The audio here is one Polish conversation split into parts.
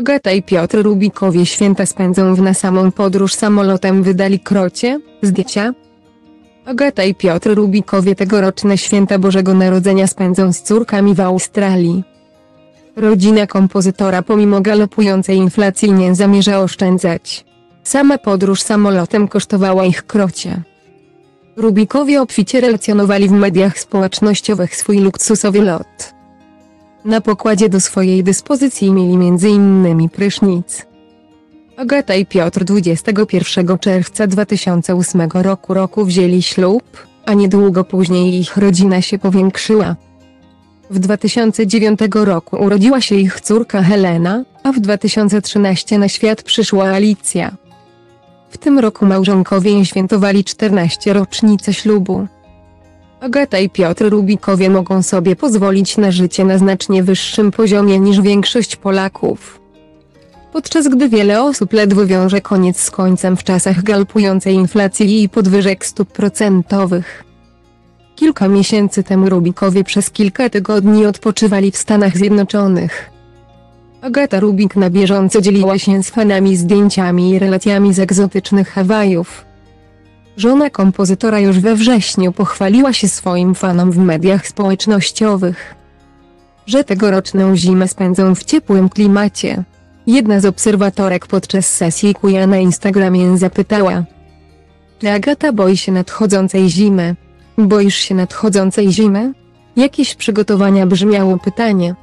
Agata i Piotr Rubikowie święta spędzą na samą podróż samolotem wydali krocie, zdjęcia. Agata i Piotr Rubikowie tegoroczne święta Bożego Narodzenia spędzą z córkami w Australii. Rodzina kompozytora pomimo galopującej inflacji nie zamierza oszczędzać. Sama podróż samolotem kosztowała ich krocie. Rubikowie obficie relacjonowali w mediach społecznościowych swój luksusowy lot. Na pokładzie do swojej dyspozycji mieli m.in. prysznic. Agata i Piotr 21 czerwca 2008 roku wzięli ślub, a niedługo później ich rodzina się powiększyła. W 2009 roku urodziła się ich córka Helena, a w 2013 na świat przyszła Alicja. W tym roku małżonkowie świętowali 14 rocznicę ślubu. Agata i Piotr Rubikowie mogą sobie pozwolić na życie na znacznie wyższym poziomie niż większość Polaków. Podczas gdy wiele osób ledwo wiąże koniec z końcem w czasach galopującej inflacji i podwyżek stóp procentowych. Kilka miesięcy temu Rubikowie przez kilka tygodni odpoczywali w Stanach Zjednoczonych. Agata Rubik na bieżąco dzieliła się z fanami zdjęciami i relacjami z egzotycznych Hawajów. Żona kompozytora już we wrześniu pochwaliła się swoim fanom w mediach społecznościowych, że tegoroczną zimę spędzą w ciepłym klimacie. Jedna z obserwatorek podczas sesji Q&A na Instagramie zapytała: czy Agata boi się nadchodzącej zimy? Boisz się nadchodzącej zimy? Jakieś przygotowania, brzmiało pytanie.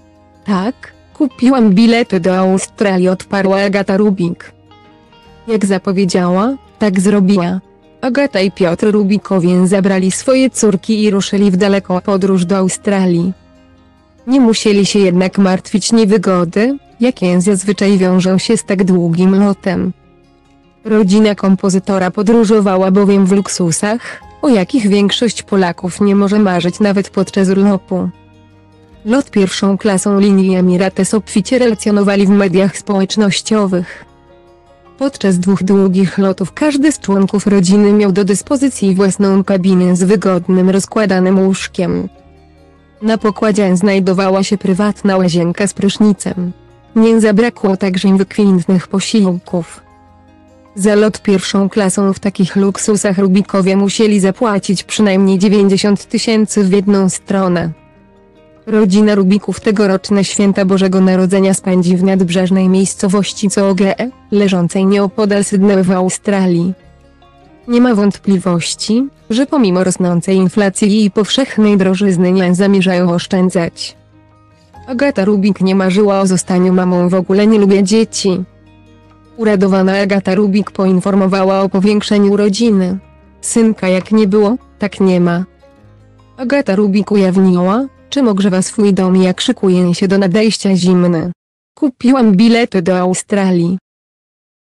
Tak, kupiłam bilety do Australii, odparła Agata Rubik. Jak zapowiedziała, tak zrobiła. Agata i Piotr Rubikowie zabrali swoje córki i ruszyli w daleką podróż do Australii. Nie musieli się jednak martwić niewygody, jakie zazwyczaj wiążą się z tak długim lotem. Rodzina kompozytora podróżowała bowiem w luksusach, o jakich większość Polaków nie może marzyć nawet podczas urlopu. Lot pierwszą klasą linii Emirates obficie relacjonowali w mediach społecznościowych. Podczas 2 długich lotów każdy z członków rodziny miał do dyspozycji własną kabinę z wygodnym rozkładanym łóżkiem. Na pokładzie znajdowała się prywatna łazienka z prysznicem. Nie zabrakło także wykwintnych posiłków. Za lot pierwszą klasą w takich luksusach Rubikowie musieli zapłacić przynajmniej 90 000 w jedną stronę. Rodzina Rubików tegoroczne święta Bożego Narodzenia spędzi w nadbrzeżnej miejscowości Coogee, leżącej nieopodal Sydney w Australii. Nie ma wątpliwości, że pomimo rosnącej inflacji i powszechnej drożyzny nie zamierzają oszczędzać. Agata Rubik nie marzyła o zostaniu mamą, w ogóle nie lubię dzieci. Uradowana Agata Rubik poinformowała o powiększeniu rodziny. Synka jak nie było, tak nie ma. Agata Rubik ujawniła, czym ogrzewa swój dom, jak szykuje się do nadejścia zimy. Kupiłam bilety do Australii.